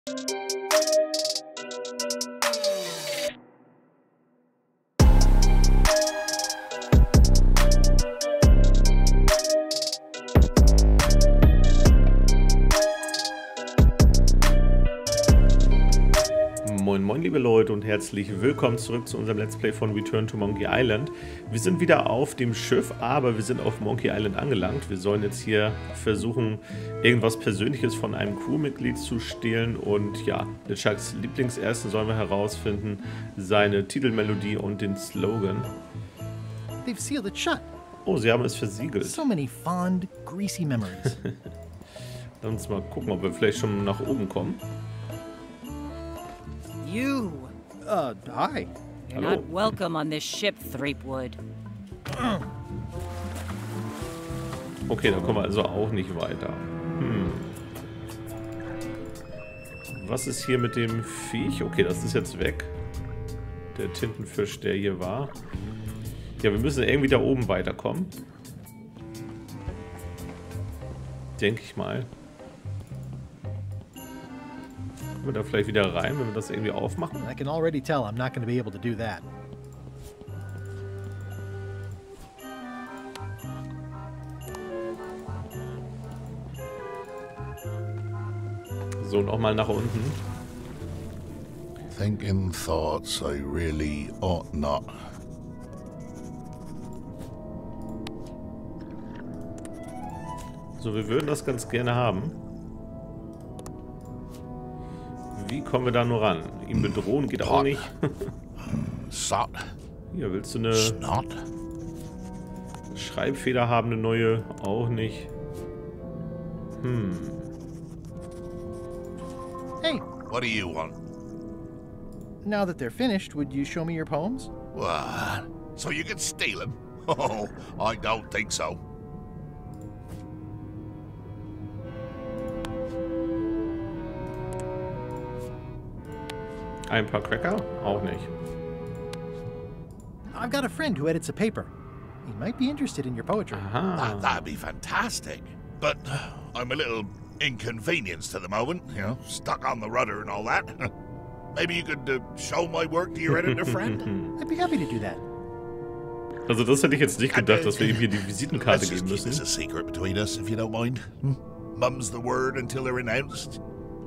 Moin moin liebe Leute und herzlich willkommen zurück zu unserem Let's Play von Return to Monkey Island. Wir sind wieder auf dem Schiff, aber wir sind auf Monkey Island angelangt. Wir sollen jetzt hier versuchen, irgendwas Persönliches von einem Crewmitglied zu stehlen und ja, LeChucks Lieblingsessen sollen wir herausfinden, seine Titelmelodie und den Slogan. They've sealed it shut. Oh, sie haben es versiegelt. So many fond, greasy memories. Lass uns mal gucken, ob wir vielleicht schon nach oben kommen. You, hi. You're not welcome on this ship, Threepwood. Okay, da kommen wir also auch nicht weiter. Was ist hier mit dem Viech? Okay, das ist jetzt weg. Der Tintenfisch, der hier war. Ja, wir müssen irgendwie da oben weiterkommen. Denke ich mal. Können wir da vielleicht wieder rein, wenn wir das irgendwie aufmachen? I can already tell I'm not going to be able to do that. So, nochmal nach unten. Thinking thoughts I really ought not. So, wir würden das ganz gerne haben. Wie kommen wir da nur ran? Ihn bedrohen geht auch nicht. Sot. Hier, willst du eine Snot. Schreibfeder haben, eine neue? Auch nicht. Hey, What do you want? now that they're finished, would you show me your poems? What? So you can steal them? Oh, I don't think so. Ein paar Cracker? Auch nicht. I've got a friend who edits a paper. He might be interested in your poetry. Aha. That'd be fantastic. But I'm a little inconvenienced at the moment, you know, stuck on the rudder and all that. Maybe you could show my work to your editor friend? I'd be happy to do that. Also das hätte ich jetzt nicht gedacht, dass wir ihm hier die Visitenkarte Let's just geben keep this a müssen. secret between us, if you don't mind. Mum's the word until they're announced.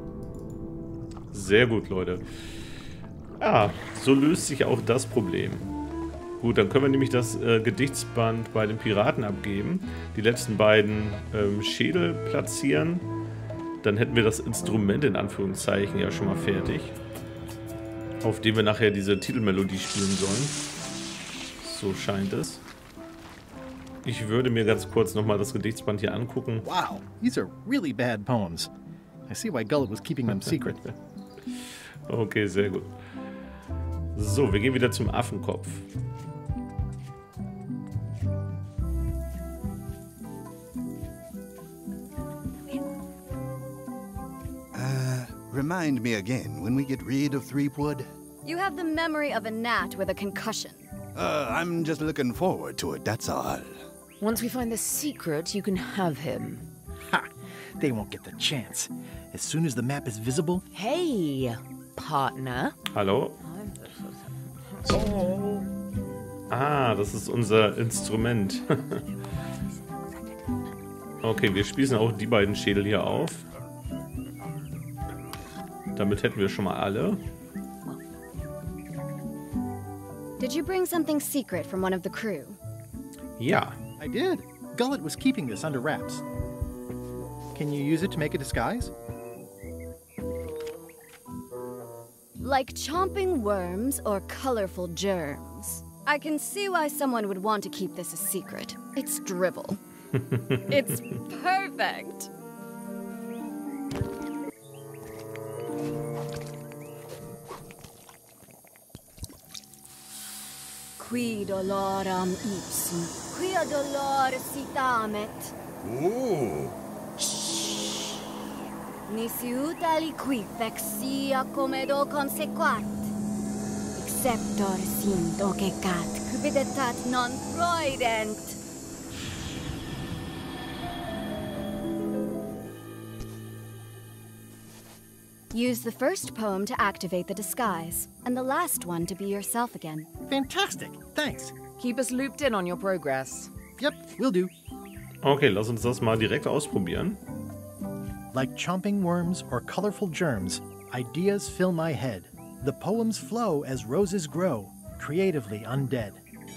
Sehr gut, Leute. Ja, so löst sich auch das Problem. Gut, dann können wir nämlich das Gedichtsband bei den Piraten abgeben. Die letzten beiden Schädel platzieren. Dann hätten wir das Instrument in Anführungszeichen ja schon mal fertig. Auf dem wir nachher diese Titelmelodie spielen sollen. So scheint es. Ich würde mir ganz kurz nochmal das Gedichtsband hier angucken. Wow, these are really bad poems. I see why Gullet was keeping them secret. Okay, sehr gut. So, wir gehen wieder zum Affenkopf. Remind me again when we get rid of Threepwood. You have the memory of a gnat with a concussion. I'm just looking forward to it, that's all. Once we find the secret, you can have him. Ha! They won't get the chance. As soon as the map is visible... Hey, partner. Hallo? Ah, das ist unser Instrument. Okay, wir spießen auch die beiden Schädel hier auf. Damit hätten wir schon mal alle. Did you bring something secret from one of the crew? Ja. I did. Gullet was keeping this under wraps. Can you use it to make a disguise? Like chomping worms or colorful germs. I can see why someone would want to keep this a secret. It's drivel. It's perfect. Qui doloram ipsum, quia dolor sitamet. Ooh. Nisi utali qui vexia comedo consequat. Exceptor sint ocecat, cupiditat non proident. Use the first poem to activate the disguise, and the last one to be yourself again. Fantastic. Thanks. Keep us looped in on your progress. Yep, will do. Okay, lass uns das mal direkt ausprobieren. Like chomping worms or colorful germs, ideas fill my head. The poems flow as roses grow, creatively undead.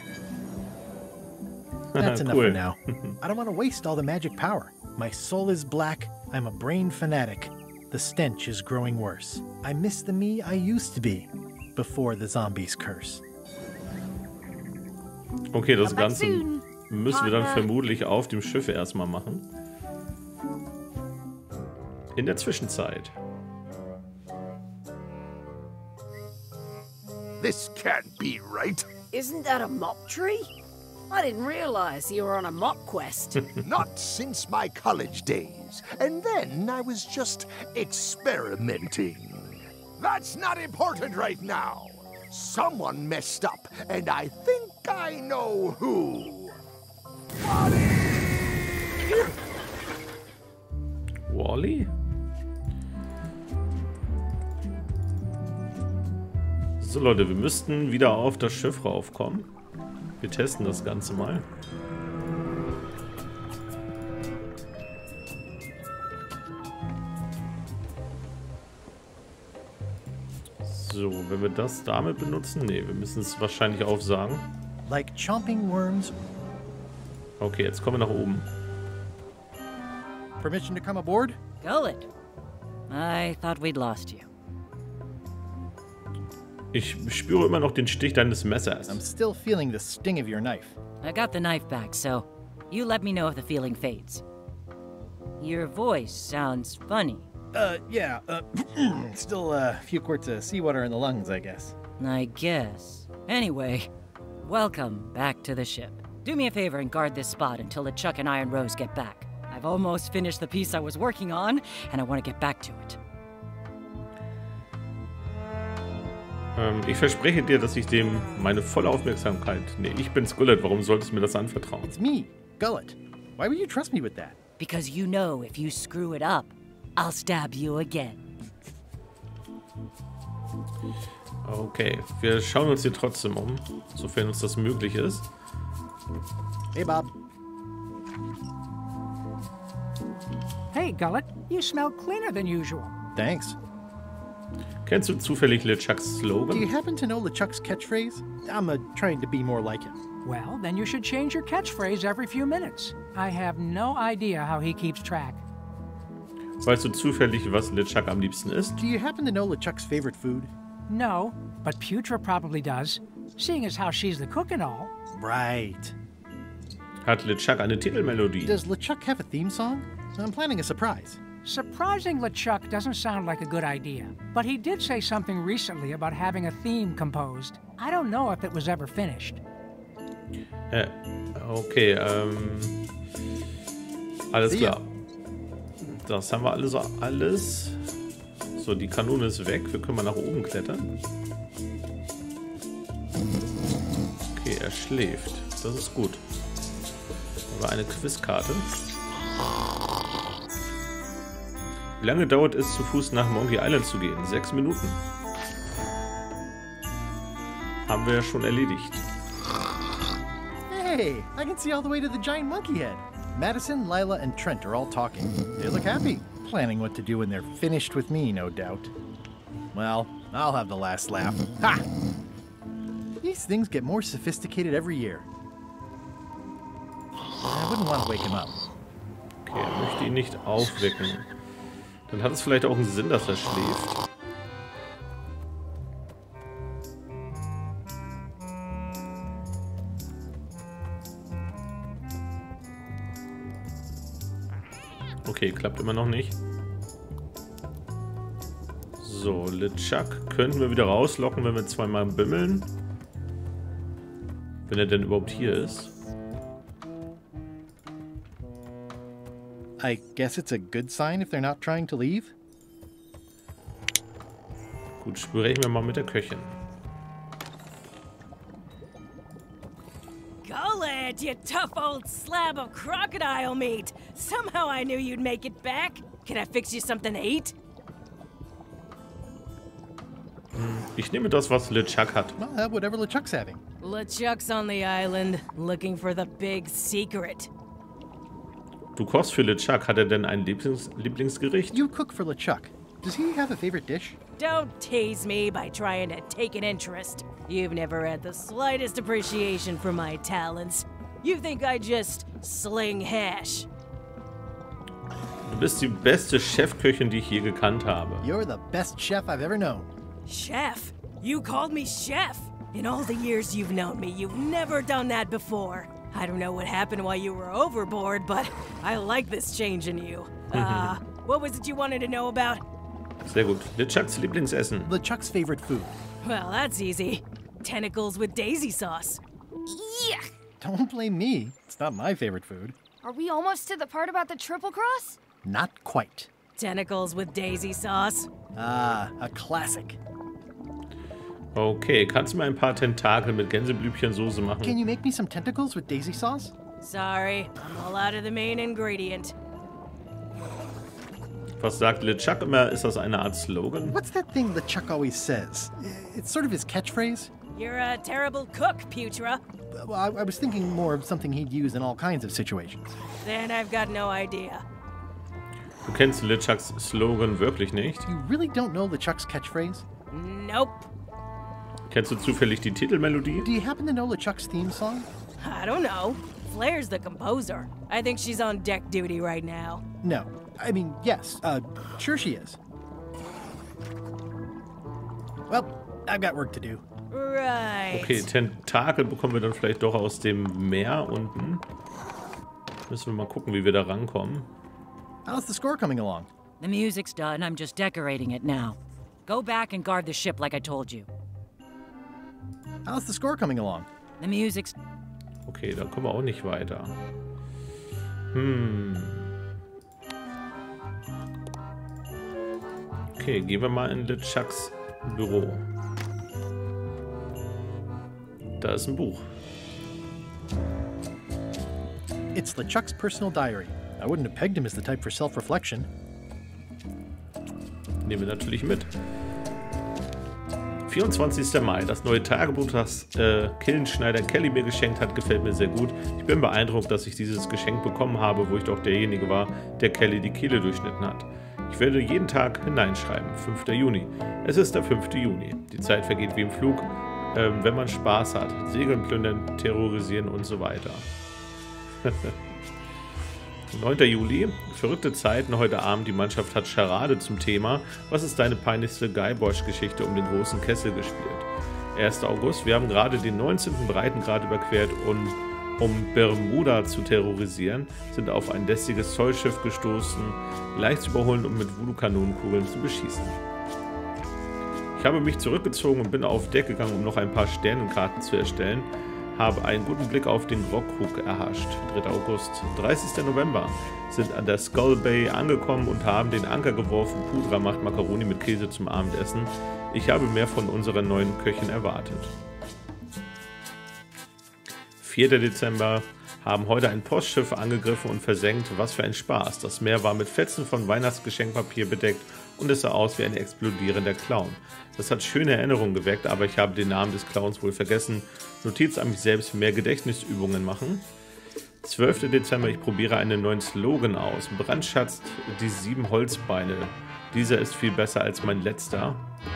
That's enough Cool. for now. I don't want to waste all the magic power. My soul is black, I'm a brain fanatic. The stench is growing worse. I miss the me I used to be, before the zombies curse. Okay, das Come back Ganze soon, müssen wir dann Partner. vermutlich auf dem Schiff erstmal machen. In der Zwischenzeit. This can't be right. Isn't that a mop tree? I didn't realize you were on a mop quest. Not since my college days. And then I was just experimenting. That's not important right now. Someone messed up, and I think I know who. Wally? So Leute, wir müssten wieder auf das Schiff raufkommen. Wir testen das Ganze mal. So, wenn wir das damit benutzen? Ne, wir müssen es wahrscheinlich aufsagen. Like chomping worms. Okay, jetzt kommen wir nach oben. Permission to come aboard? Gullet. I thought we'd lost you. Ich spüre immer noch den Stich deines Messers. I'm still feeling the sting of your knife. I got the knife back, so you let me know if the feeling fades. Your voice sounds funny. Yeah, still a few quarts of seawater in the lungs, I guess. I guess. Anyway, welcome back to the ship. Do me a favor and guard this spot until LeChuck and Iron Rose get back. I've almost finished the piece I was working on, and I want to get back to it. Ich verspreche dir, dass ich dem meine volle Aufmerksamkeit... Nee, ich bin's Gullet, warum solltest du mir das anvertrauen? It's me, Gullet. Why would you trust me with that? Because you know if you screw it up, I'll stab you again. Okay, wir schauen uns hier trotzdem um, sofern uns das möglich ist. Hey, Bob. Hey, Gullet, you smell cleaner than usual. Thanks. Kennst du zufällig LeChucks Do you Slogan? happen to know LeChuck's catchphrase? I'm trying to be more like him. Well, then you should change your catchphrase every few minutes. I have no idea how he keeps track. Weißt du zufällig, was LeChuck am liebsten isst? Do you happen to know LeChuck's favorite food? No, but Putra probably does, seeing as how she's the cook and all. Right. Hat LeChuck eine Titelmelodie? Does LeChuck have a theme song? I'm planning a surprise. Surprising LeChuck doesn't sound like a good idea, but he did say something recently about having a theme composed. I don't know if it was ever finished. Okay, alles See ya. klar. Das haben wir alles. So, die Kanone ist weg. Wir können mal nach oben klettern. Okay, er schläft. Das ist gut. Aber eine Quizkarte. Wie lange dauert es, zu Fuß nach Monkey Island zu gehen? 6 Minuten. Haben wir ja schon erledigt. Hey, I can see all the way to the giant monkey head. Madison, Lila, and Trent are all talking. They look happy, planning what to do when they're finished with me, no doubt. Well, I'll have the last laugh. Ha! These things get more sophisticated every year. I wouldn't want to wake him up. Okay, er möchte ihn nicht aufwecken. Dann hat es vielleicht auch einen Sinn, dass er schläft. Okay, klappt immer noch nicht. So, LeChuck könnten wir wieder rauslocken, wenn wir zweimal bimmeln. Wenn er denn überhaupt hier ist. I guess it's a good sign if they're not trying to leave. Gut, sprechen wir mal mit der Köchin. Gullet, you tough old slab of crocodile meat. Somehow I knew you'd make it back. Can I fix you something to eat? Ich nehme das, was LeChuck hat. I'll have whatever LeChuck's having. LeChuck's on the island, looking for the big secret. Du kochst für LeChuck. Hat er denn ein Lieblingsgericht? You cook for LeChuck. Does he have a favorite dish? Don't tease me by trying to take an interest. You've never had the slightest appreciation for my talents. You think I just sling hash. Du bist die beste Chefköchin, die ich je gekannt habe. You're the best chef I've ever known. Chef? You called me chef? In all the years you've known me, you've never done that before. I don't know what happened while you were overboard, but I like this change in you. What was it you wanted to know about? Sehr gut. LeChucks Lieblingsessen. LeChuck's favorite food. Well, that's easy. Tentacles with daisy sauce. Yeah. Don't blame me. It's not my favorite food. Are we almost to the part about the triple cross? Not quite. Tentacles with daisy sauce. Ah, a classic. Okay, kannst du mir ein paar Tentakel mit Gänseblümchensoße machen? Can you make me some tentacles with daisy sauce? Sorry, I'm all out of the main ingredient. Was sagt LeChuck immer? Ist das eine Art Slogan? What's that thing LeChuck always says? It's sort of his catchphrase. You're a terrible cook, Putra. Well, I was thinking more of something he'd use in all kinds of situations. Then I've got no idea. Du kennst LeChucks Slogan wirklich nicht? You really don't know LeChuck's catchphrase? Nope. Kennst du zufällig die Titelmelodie? Do you happen to know LeChuck's theme song? I don't know. Flair's the composer. I think she's on deck duty right now. No. I mean, yes. Sure she is. Well, I've got work to do. Right. Okay, Tentakel bekommen wir dann vielleicht doch aus dem Meer unten. Müssen wir mal gucken, wie wir da rankommen. How's the score coming along? The music's done. I'm just decorating it now. Go back and guard the ship like I told you. How's the score coming along? The music's... Okay, da kommen wir auch nicht weiter. Okay, gehen wir mal in LeChucks Büro. Da ist ein Buch. It's LeChuck's personal diary. I wouldn't have pegged him as the type for self-reflection. Nehmen wir natürlich mit. 24. Mai. Das neue Tagebuch, das Killenschneider Kelly mir geschenkt hat, gefällt mir sehr gut. Ich bin beeindruckt, dass ich dieses Geschenk bekommen habe, wo ich doch derjenige war, der Kelly die Kehle durchschnitten hat. Ich werde jeden Tag hineinschreiben. 5. Juni. Es ist der 5. Juni. Die Zeit vergeht wie im Flug, wenn man Spaß hat. Segeln, plündern, terrorisieren und so weiter. 9. Juli. Verrückte Zeiten heute Abend. Die Mannschaft hat Charade zum Thema. Was ist deine peinlichste Guybrush-Geschichte um den großen Kessel gespielt? 1. August. Wir haben gerade den 19. Breitengrad überquert und um Bermuda zu terrorisieren, sind auf ein lästiges Zollschiff gestoßen, leicht zu überholen und mit Voodoo-Kanonenkugeln zu beschießen. Ich habe mich zurückgezogen und bin auf Deck gegangen, um noch ein paar Sternenkarten zu erstellen. Habe einen guten Blick auf den Rockkrug erhascht. 3. August. 30. November. Sind an der Skull Bay angekommen und haben den Anker geworfen. Pudra macht Macaroni mit Käse zum Abendessen. Ich habe mehr von unserer neuen Köchin erwartet. 4. Dezember. Haben heute ein Postschiff angegriffen und versenkt. Was für ein Spaß. Das Meer war mit Fetzen von Weihnachtsgeschenkpapier bedeckt und es sah aus wie ein explodierender Clown. Das hat schöne Erinnerungen geweckt, aber ich habe den Namen des Clowns wohl vergessen. Notiz an mich selbst, mehr Gedächtnisübungen machen. 12. Dezember, ich probiere einen neuen Slogan aus. Brandschatzt die 7 Holzbeine. Dieser ist viel besser als mein letzter.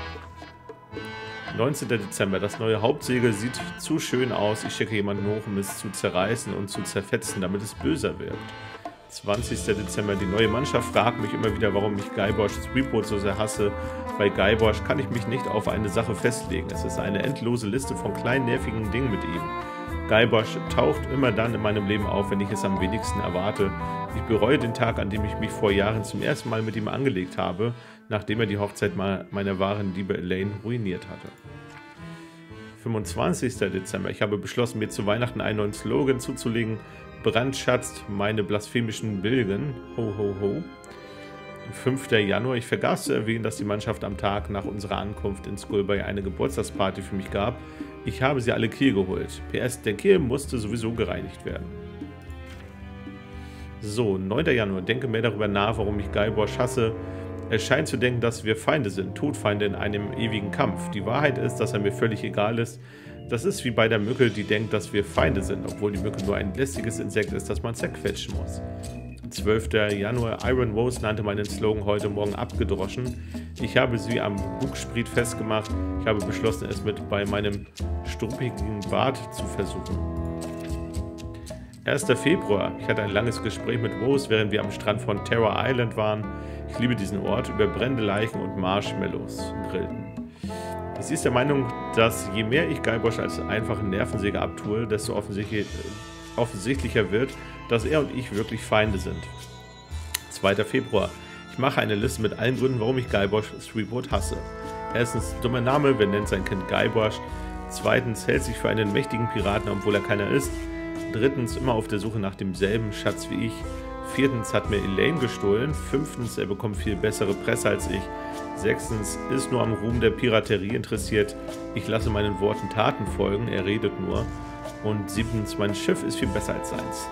19. Dezember, das neue Hauptsegel sieht zu schön aus. Ich schicke jemanden hoch, um es zu zerreißen und zu zerfetzen, damit es böser wirkt. 20. Dezember, die neue Mannschaft fragt mich immer wieder, warum ich Guybrush Threepwood so sehr hasse. Bei Guybrush kann ich mich nicht auf eine Sache festlegen. Es ist eine endlose Liste von kleinen nervigen Dingen mit ihm. Guybrush taucht immer dann in meinem Leben auf, wenn ich es am wenigsten erwarte. Ich bereue den Tag, an dem ich mich vor Jahren zum ersten Mal mit ihm angelegt habe, nachdem er die Hochzeit meiner wahren Liebe Elaine ruiniert hatte. 25. Dezember, ich habe beschlossen, mir zu Weihnachten einen neuen Slogan zuzulegen. Brandschatzt meine blasphemischen Bilgen. Ho, ho, ho. 5. Januar. Ich vergaß zu erwähnen, dass die Mannschaft am Tag nach unserer Ankunft in Skull Bay eine Geburtstagsparty für mich gab. Ich habe sie alle Kiel geholt. PS, der Kiel musste sowieso gereinigt werden. So, 9. Januar. Denke mehr darüber nach, warum ich Guybrush hasse. Er scheint zu denken, dass wir Feinde sind, Todfeinde in einem ewigen Kampf. Die Wahrheit ist, dass er mir völlig egal ist. Das ist wie bei der Mücke, die denkt, dass wir Feinde sind, obwohl die Mücke nur ein lästiges Insekt ist, das man zerquetschen muss. 12. Januar. Iron Rose nannte meinen Slogan heute Morgen abgedroschen. Ich habe sie am Bugspriet festgemacht. Ich habe beschlossen, es bei meinem struppigen Bart zu versuchen. 1. Februar. Ich hatte ein langes Gespräch mit Rose, während wir am Strand von Terror Island waren. Ich liebe diesen Ort, über brennende Leichen und Marshmallows grillten. Sie ist der Meinung, dass je mehr ich Guybrush als einfachen Nervensäger abtue, desto offensichtlicher wird, dass er und ich wirklich Feinde sind. 2. Februar. Ich mache eine Liste mit allen Gründen, warum ich Guybrush Threepwood hasse. Erstens, dummer Name, wer nennt sein Kind Guybrush? Zweitens, hält sich für einen mächtigen Piraten, obwohl er keiner ist. Drittens, immer auf der Suche nach demselben Schatz wie ich. Viertens, hat mir Elaine gestohlen. Fünftens, er bekommt viel bessere Presse als ich. Sechstens, ist nur am Ruhm der Piraterie interessiert. Ich lasse meinen Worten Taten folgen, er redet nur. Und siebtens, mein Schiff ist viel besser als seins.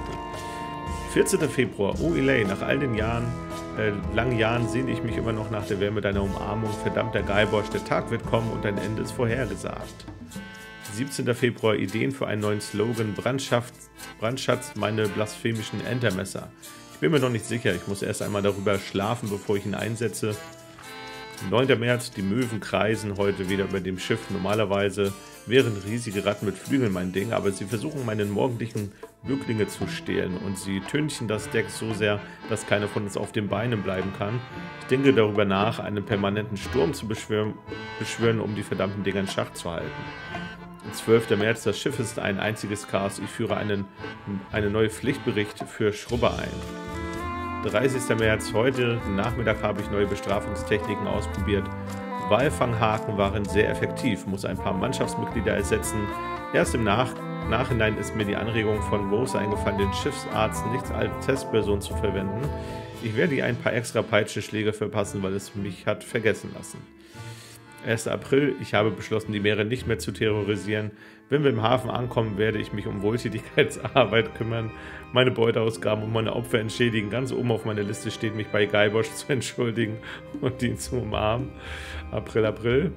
14. Februar. Oh Elaine, nach all den langen Jahren sehne ich mich immer noch nach der Wärme deiner Umarmung. Verdammter Guybrush, der Tag wird kommen und dein Ende ist vorhergesagt. 17. Februar. Ideen für einen neuen Slogan. Brandschatz, meine blasphemischen Entermesser. Ich bin mir noch nicht sicher, ich muss erst einmal darüber schlafen, bevor ich ihn einsetze. 9. März. Die Möwen kreisen heute wieder über dem Schiff. Normalerweise wären riesige Ratten mit Flügeln mein Ding, aber sie versuchen meinen morgendlichen Bücklinge zu stehlen und sie tünchen das Deck so sehr, dass keiner von uns auf den Beinen bleiben kann. Ich denke darüber nach, einen permanenten Sturm zu beschwören, um die verdammten Dinger in Schach zu halten. 12. März. Das Schiff ist ein einziges Chaos. Ich führe einen neuen Pflichtbericht für Schrubber ein. 30. März. Heute Nachmittag habe ich neue Bestrafungstechniken ausprobiert. Walfanghaken waren sehr effektiv, muss ein paar Mannschaftsmitglieder ersetzen. Erst im Nachhinein ist mir die Anregung von Rose eingefallen, den Schiffsarzt nicht als Testperson zu verwenden. Ich werde ihr ein paar extra Peitschenschläge verpassen, weil es mich hat vergessen lassen. 1. April. Ich habe beschlossen, die Meere nicht mehr zu terrorisieren. Wenn wir im Hafen ankommen, werde ich mich um Wohltätigkeitsarbeit kümmern, meine Beuteausgaben und meine Opfer entschädigen. Ganz oben auf meiner Liste steht, mich bei Guybrush zu entschuldigen und ihn zu umarmen. April.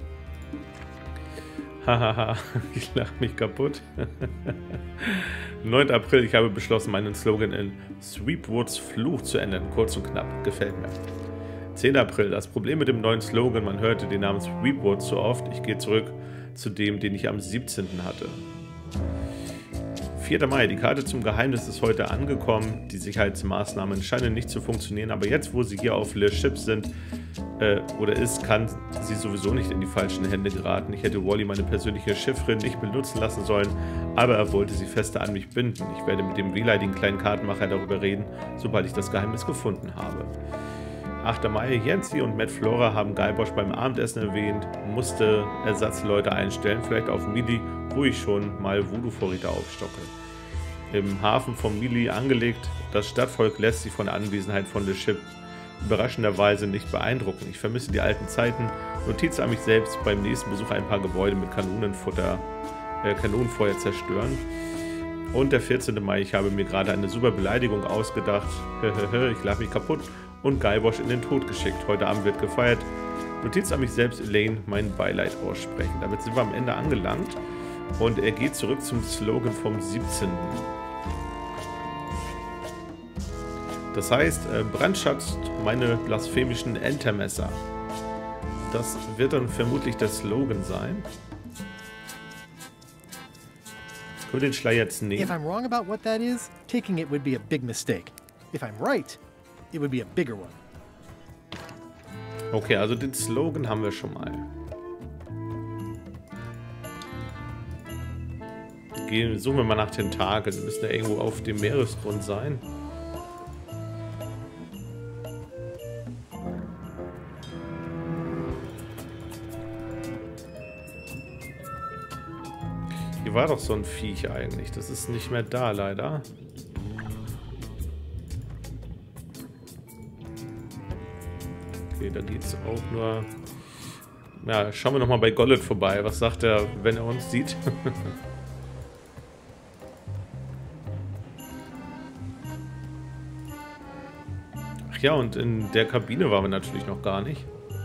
Hahaha, ich lache mich kaputt. 9. April. Ich habe beschlossen, meinen Slogan in Threepwoods Fluch zu ändern. Kurz und knapp. Gefällt mir. 10. April. Das Problem mit dem neuen Slogan, man hörte den Namen Threepwood so oft. Ich gehe zurück zu dem, den ich am 17. hatte. 4. Mai. Die Karte zum Geheimnis ist heute angekommen. Die Sicherheitsmaßnahmen scheinen nicht zu funktionieren, aber jetzt, wo sie hier auf Le Ship sind, kann sie sowieso nicht in die falschen Hände geraten. Ich hätte Wally meine persönliche Chiffrin nicht benutzen lassen sollen, aber er wollte sie fester an mich binden. Ich werde mit dem wehleidigen kleinen Kartenmacher darüber reden, sobald ich das Geheimnis gefunden habe. 8. Mai. Yancy und Matt Flora haben Guybrush beim Abendessen erwähnt, musste Ersatzleute einstellen, vielleicht auf Mili, wo ich schon mal Voodoo-Vorräte aufstocke. Im Hafen von Mili angelegt, das Stadtvolk lässt sich von der Anwesenheit von The Ship überraschenderweise nicht beeindrucken. Ich vermisse die alten Zeiten. Notiz an mich selbst, beim nächsten Besuch ein paar Gebäude mit Kanonenfeuer zerstören. Und der 14. Mai, ich habe mir gerade eine super Beleidigung ausgedacht. Ich lache mich kaputt und Guybrush in den Tod geschickt. Heute Abend wird gefeiert. Notiz an mich selbst, Elaine, mein Beileid aussprechen. Damit sind wir am Ende angelangt und er geht zurück zum Slogan vom 17. Das heißt, brandschatzt meine blasphemischen Entermesser. Das wird dann vermutlich der Slogan sein. Können wir den Schleier jetzt nehmen? If I'm wrong about what that is, taking it would be a big mistake. If I'm right, it would be a bigger one. Okay, also den Slogan haben wir schon mal. Suchen wir mal nach Tentakeln. Die müssen ja irgendwo auf dem Meeresgrund sein. Hier war doch so ein Viech eigentlich. Das ist nicht mehr da, leider. Okay, da geht es auch nur... Ja, schauen wir nochmal bei Gollet vorbei. Was sagt er, wenn er uns sieht? Ach ja, und in der Kabine waren wir natürlich noch gar nicht.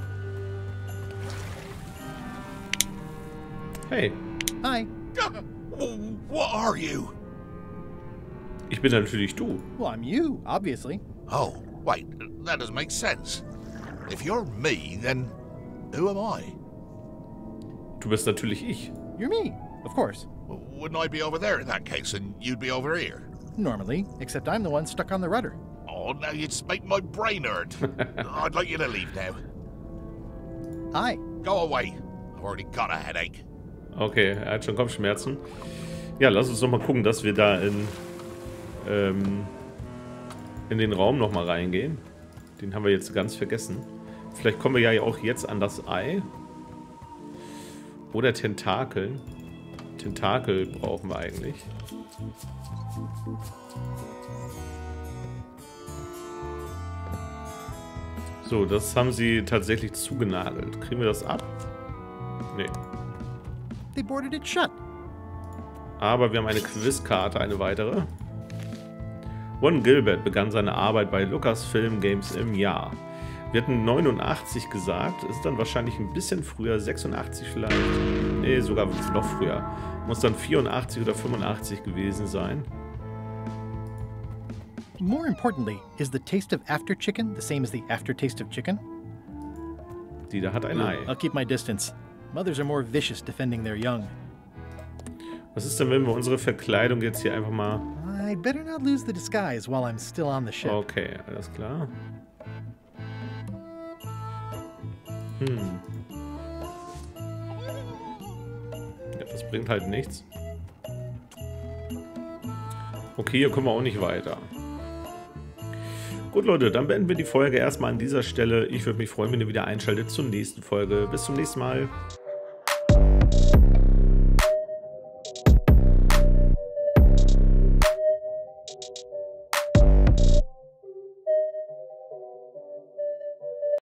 Hey. Hi. What are you? Ich bin natürlich du. Well, I'm you, obviously. Oh, wait, that doesn't make sense. If you're me, then who am I? Du bist natürlich ich. You're me, of course. Wouldn't I be over there in that case, and you'd be over here? Normally, except I'm the one stuck on the rudder. Oh, now you just make my brain hurt. I'd like you to leave now. Hi. Go away. I've already got a headache. Okay, er hat schon Kopfschmerzen. Ja, lass uns noch mal gucken, dass wir da in den Raum noch mal reingehen. Den haben wir jetzt ganz vergessen. Vielleicht kommen wir ja auch jetzt an das Ei. Oder Tentakel. Tentakel brauchen wir eigentlich. So, das haben sie tatsächlich zugenagelt. Kriegen wir das ab? Nee. They boarded it shut. Aber wir haben eine Quizkarte, eine weitere. Ron Gilbert begann seine Arbeit bei Lucasfilm Games im Jahr. Wir hatten 89 gesagt, ist dann wahrscheinlich ein bisschen früher, 86 vielleicht. Nee, sogar noch früher. Muss dann 84 oder 85 gewesen sein. More importantly, is the taste of after chicken the same as the aftertaste of chicken? Die da hat ein Ei. I'll keep my distance. Mothers are more vicious defending their young. Was ist denn, wenn wir unsere Verkleidung jetzt hier einfach mal... I'd better not lose the disguise while I'm still on the ship. Okay, alles klar. Ja, das bringt halt nichts. Okay, hier kommen wir auch nicht weiter. Gut, Leute, dann beenden wir die Folge erstmal an dieser Stelle. Ich würde mich freuen, wenn ihr wieder einschaltet zur nächsten Folge. Bis zum nächsten Mal.